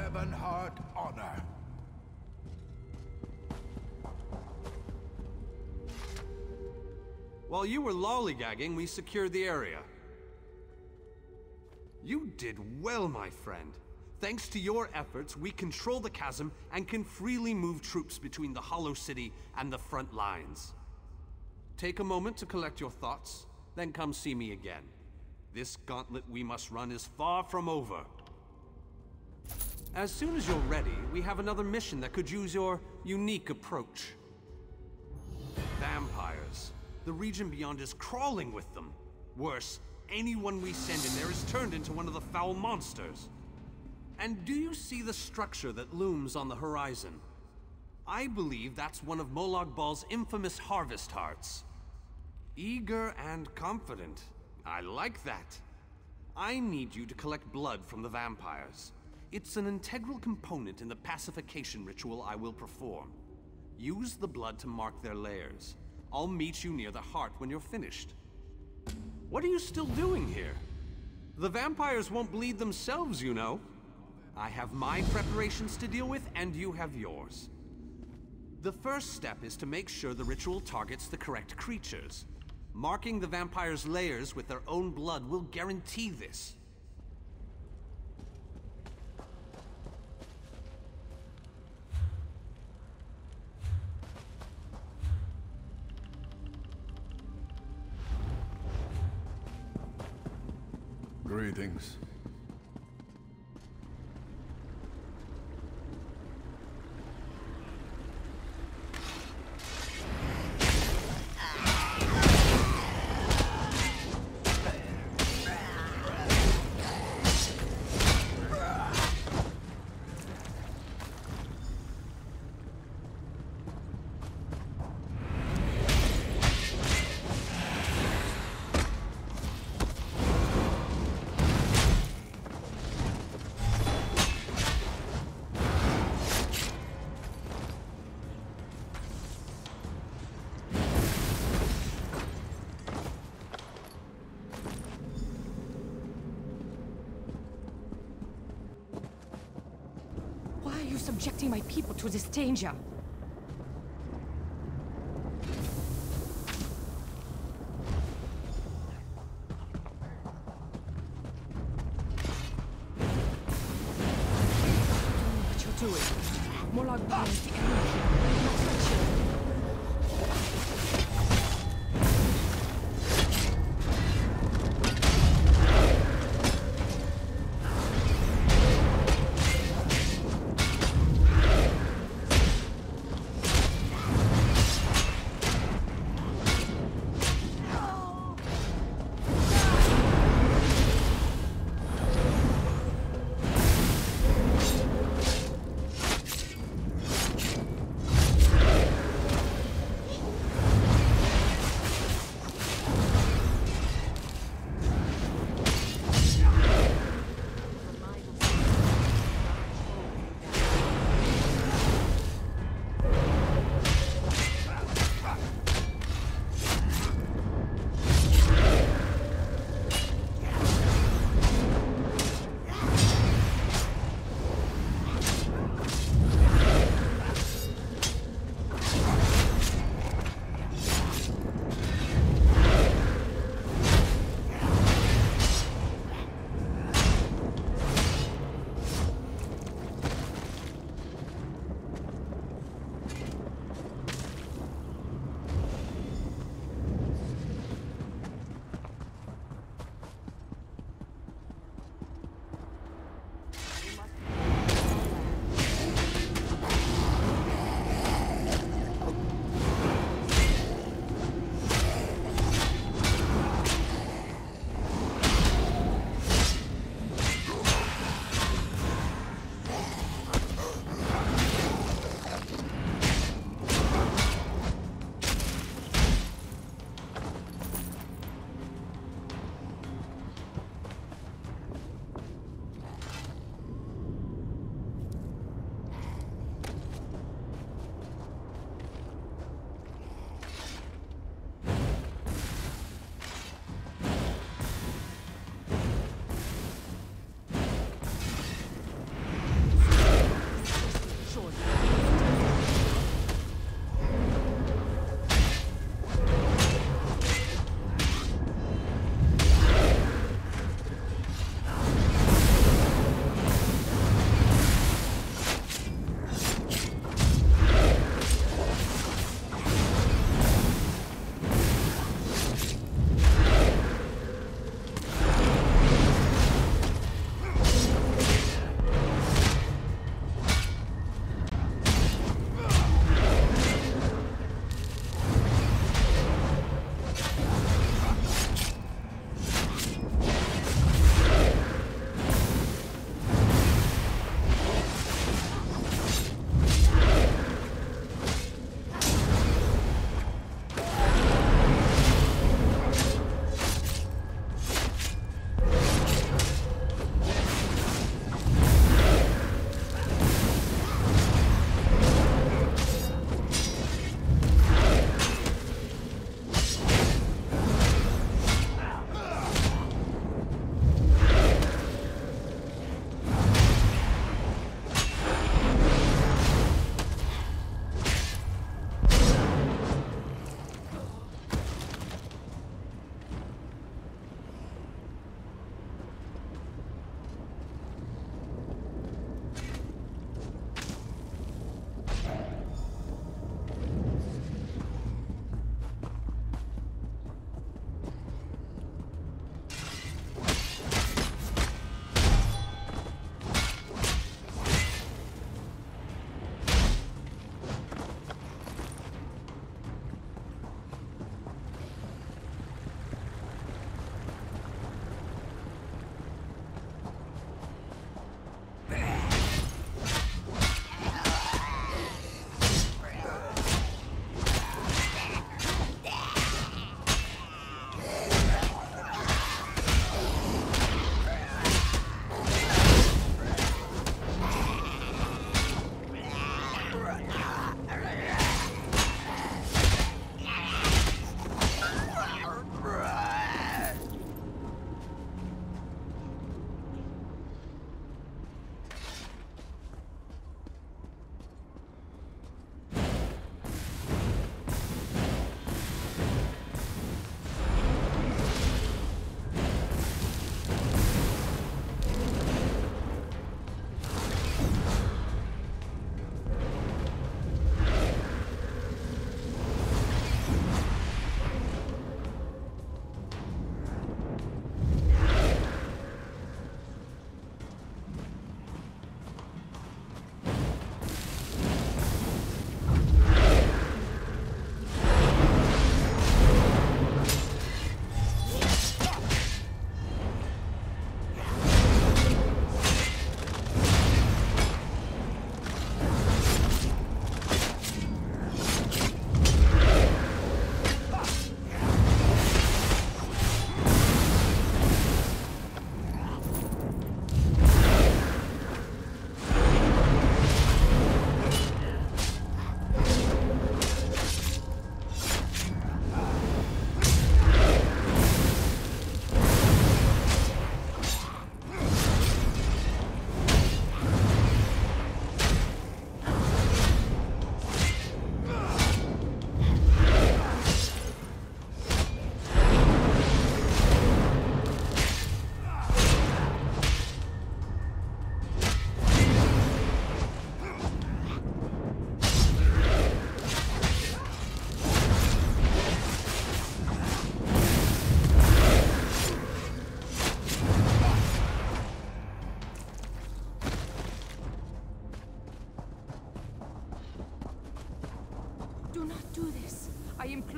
Ebonheart honor. While you were lollygagging, we secured the area. You did well, my friend. Thanks to your efforts, we control the chasm and can freely move troops between the Hollow City and the front lines. Take a moment to collect your thoughts, then come see me again. This gauntlet we must run is far from over. As soon as you're ready, we have another mission that could use your unique approach. Vampires. The region beyond is crawling with them. Worse, anyone we send in there is turned into one of the foul monsters. And do you see the structure that looms on the horizon? I believe that's one of Molag Bal's infamous harvest hearts. Eager and confident. I like that. I need you to collect blood from the vampires. It's an integral component in the pacification ritual I will perform. Use the blood to mark their lairs. I'll meet you near the heart when you're finished. What are you still doing here? The vampires won't bleed themselves, you know. I have my preparations to deal with, and you have yours. The first step is to make sure the ritual targets the correct creatures. Marking the vampires' lairs with their own blood will guarantee this. Greetings. Subjecting my people to this danger. What you're doing? Molag Bal is the enemy here, not friendship.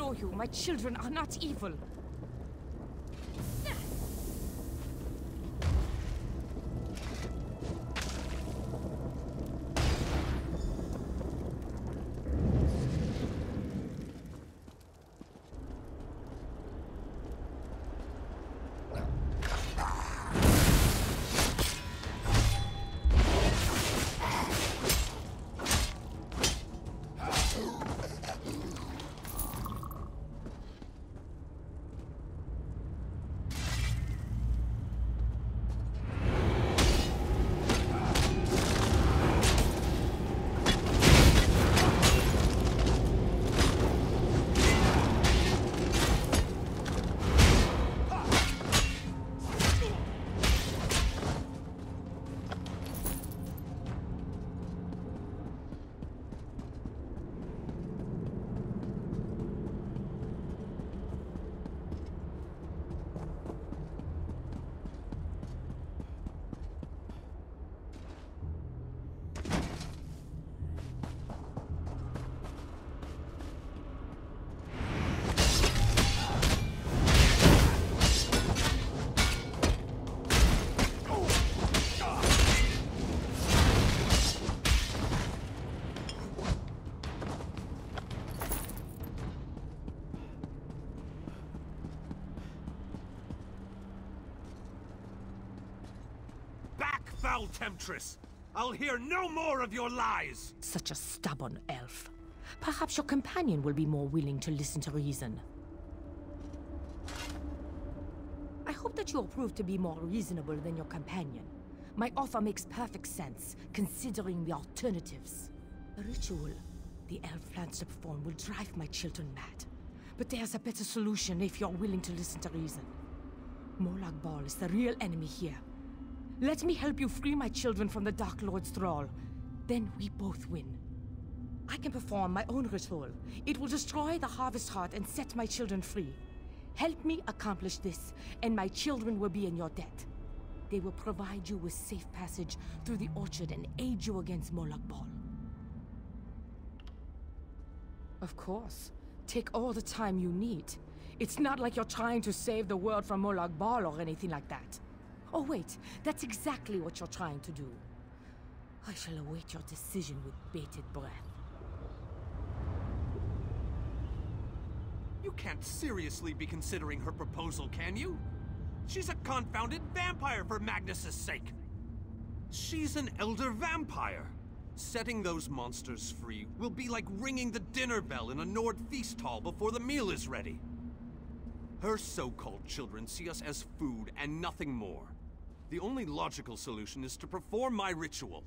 implore you, my children are not evil. Foul temptress! I'll hear no more of your lies! Such a stubborn elf. Perhaps your companion will be more willing to listen to reason. I hope that you'll prove to be more reasonable than your companion. My offer makes perfect sense, considering the alternatives. The ritual the elf plans to perform will drive my children mad. But there's a better solution if you're willing to listen to reason. Molag Bal is the real enemy here. Let me help you free my children from the Dark Lord's thrall. Then we both win. I can perform my own ritual. It will destroy the Harvest Heart and set my children free. Help me accomplish this, and my children will be in your debt. They will provide you with safe passage through the orchard and aid you against Molag Bal. Of course. Take all the time you need. It's not like you're trying to save the world from Molag Bal or anything like that. Oh wait, that's exactly what you're trying to do. I shall await your decision with bated breath. You can't seriously be considering her proposal, can you? She's a confounded vampire, for Magnus's sake! She's an elder vampire! Setting those monsters free will be like ringing the dinner bell in a Nord feast hall before the meal is ready. Her so-called children see us as food and nothing more. The only logical solution is to perform my ritual.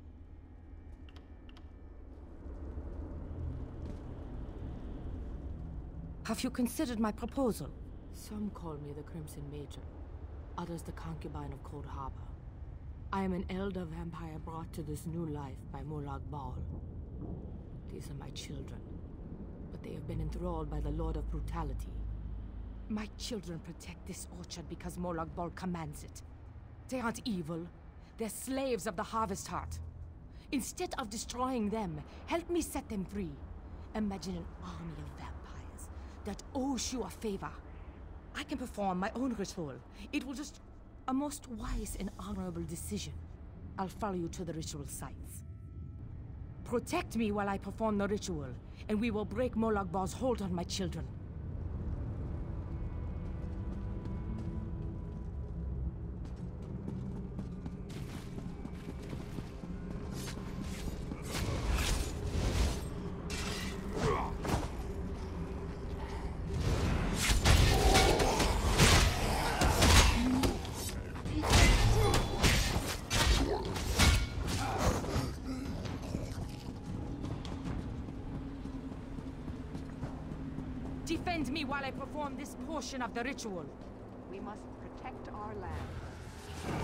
Have you considered my proposal? Some call me the Crimson Major, others the concubine of Coldharbor. I am an elder vampire brought to this new life by Molag Bal. These are my children, but they have been enthralled by the Lord of Brutality. My children protect this orchard because Molag Bal commands it. They aren't evil. They're slaves of the Harvest Heart. Instead of destroying them, help me set them free. Imagine an army of vampires that owes you a favor. I can perform my own ritual. It will just... a most wise and honorable decision. I'll follow you to the ritual sites. Protect me while I perform the ritual, and we will break Molag Bal's hold on my children. Defend me while I perform this portion of the ritual. We must protect our land.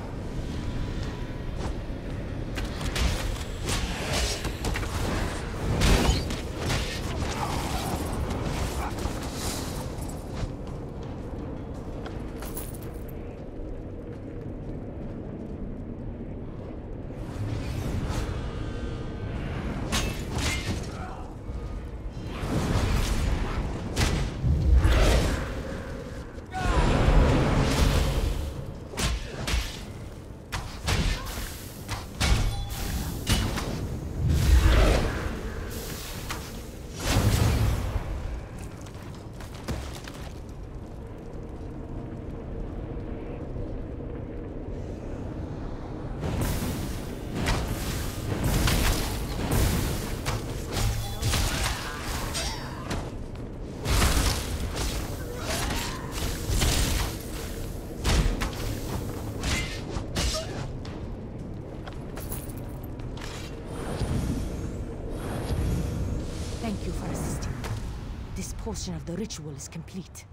this portion of the ritual is complete.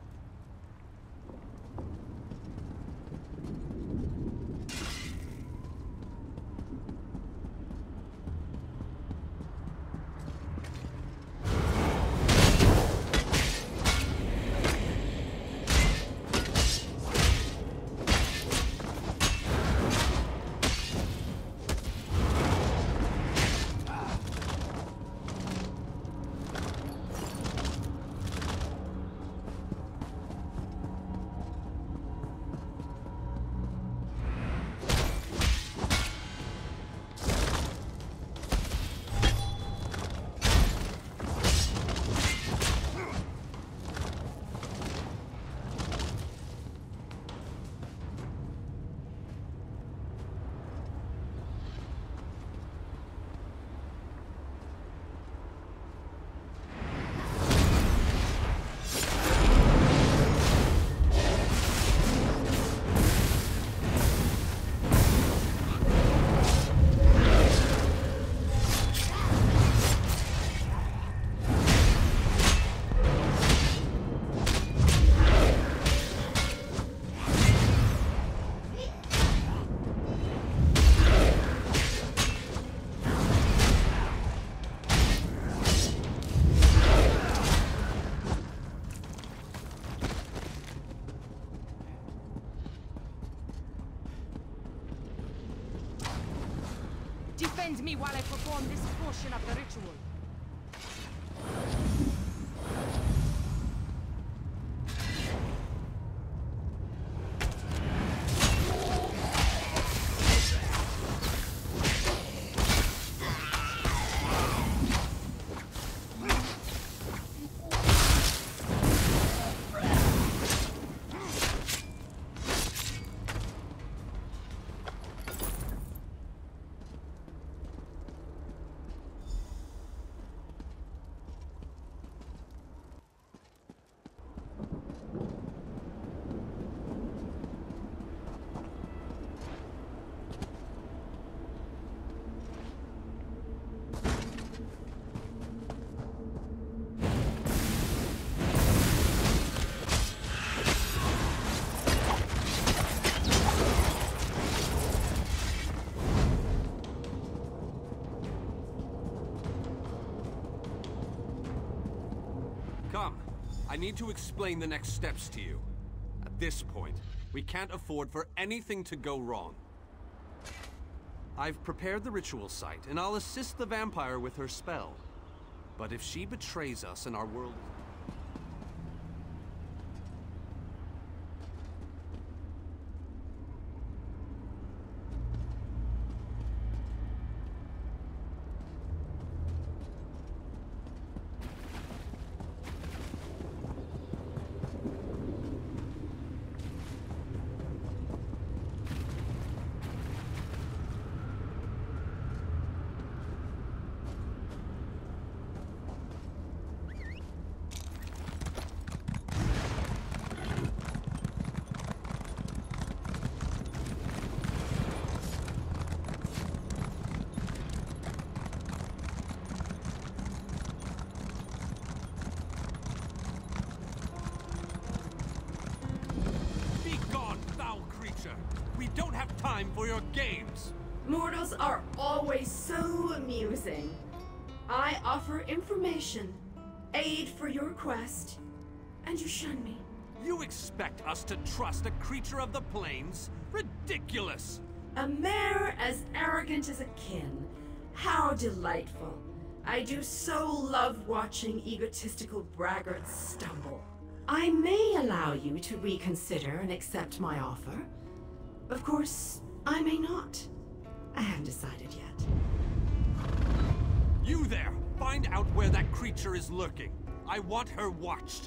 Defend me while I perform this portion of the ritual. Come. I need to explain the next steps to you. At this point, we can't afford for anything to go wrong. I've prepared the ritual site, and I'll assist the vampire with her spell. But if she betrays us and our world... We don't have time for your games! Mortals are always so amusing. I offer information, aid for your quest, and you shun me. You expect us to trust a creature of the plains? Ridiculous! A mare as arrogant as a kin. How delightful. I do so love watching egotistical braggarts stumble. I may allow you to reconsider and accept my offer. Of course, I may not. I haven't decided yet. You there! Find out where that creature is lurking. I want her watched.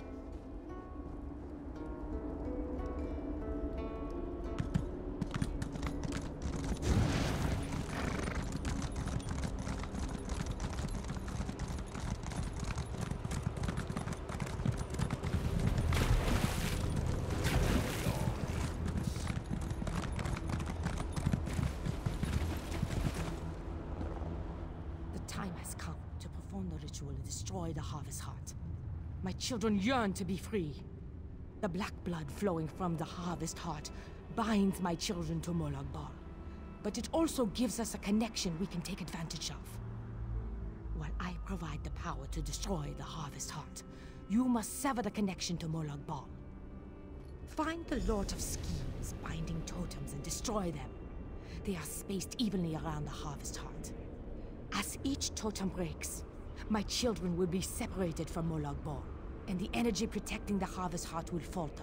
The time has come to perform the ritual and destroy the Harvest Heart. My children yearn to be free. The black blood flowing from the Harvest Heart binds my children to Molag Bal. But it also gives us a connection we can take advantage of. While I provide the power to destroy the Harvest Heart, you must sever the connection to Molag Bal. Find the Lord of Schemes binding totems and destroy them. They are spaced evenly around the Harvest Heart. As each totem breaks, my children will be separated from Molag Bal, and the energy protecting the Harvest Heart will falter.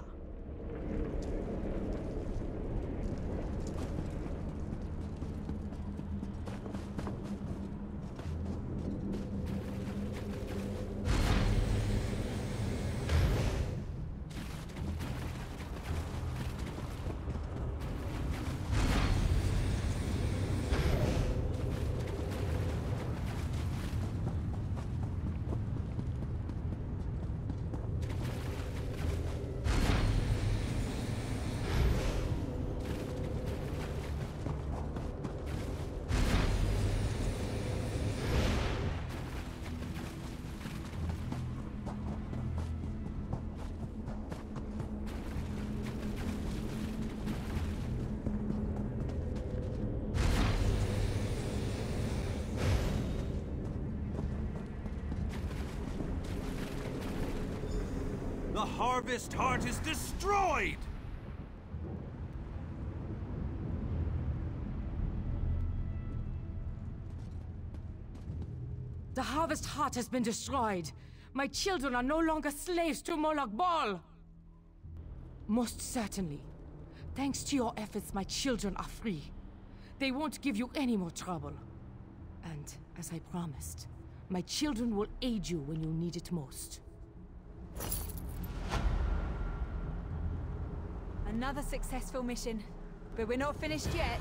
The Harvest Heart is destroyed! The Harvest Heart has been destroyed. My children are no longer slaves to Molag Bal. Most certainly. Thanks to your efforts, my children are free. They won't give you any more trouble. And, as I promised, my children will aid you when you need it most. Another successful mission, but we're not finished yet.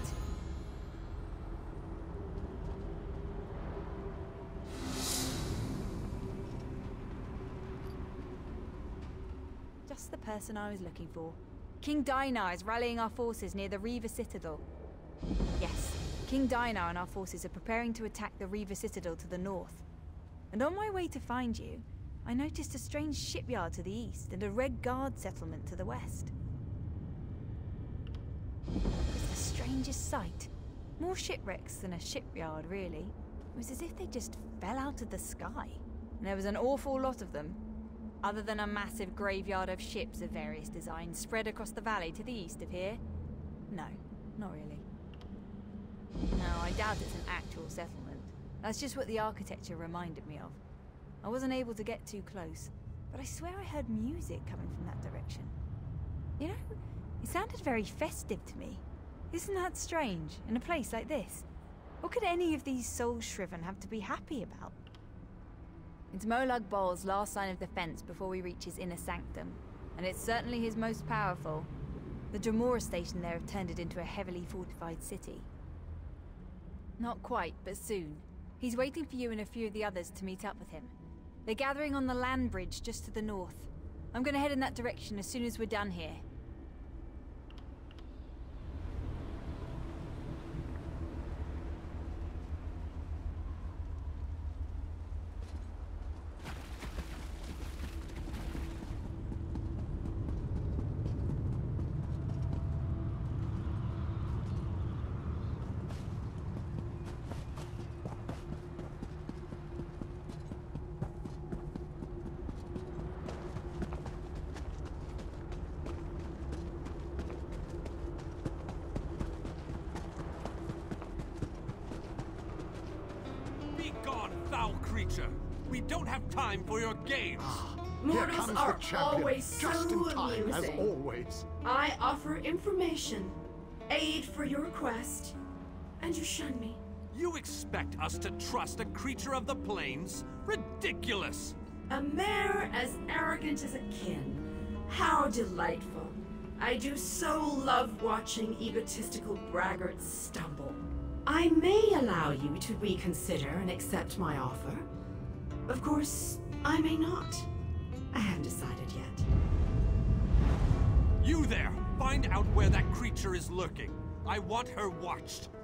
Just the person I was looking for. King Dainar is rallying our forces near the Reaver Citadel. Yes, King Dainar and our forces are preparing to attack the Reaver Citadel to the north. And on my way to find you, I noticed a strange shipyard to the east and a Red Guard settlement to the west. It's the strangest sight. More shipwrecks than a shipyard, really. It was as if they just fell out of the sky. And there was an awful lot of them. Other than a massive graveyard of ships of various designs spread across the valley to the east of here. No, not really. No, I doubt it's an actual settlement. That's just what the architecture reminded me of. I wasn't able to get too close, but I swear I heard music coming from that direction. You know, it sounded very festive to me. Isn't that strange, in a place like this? What could any of these soul-shriven have to be happy about? It's Molag Bal's last sign of defense before we reach his inner sanctum, and it's certainly his most powerful. The Dremora station there have turned it into a heavily fortified city. Not quite, but soon. He's waiting for you and a few of the others to meet up with him. They're gathering on the land bridge just to the north. I'm gonna head in that direction as soon as we're done here. Foul creature! We don't have time for your games! Here Mortals comes the are champion, always just so in time, as amusing. always. I offer information, aid for your quest, and you shun me. You expect us to trust a creature of the plains? Ridiculous! A mare as arrogant as a kin. How delightful. I do so love watching egotistical braggarts stumble. I may allow you to reconsider and accept my offer. Of course, I may not. I haven't decided yet. You there! Find out where that creature is lurking. I want her watched.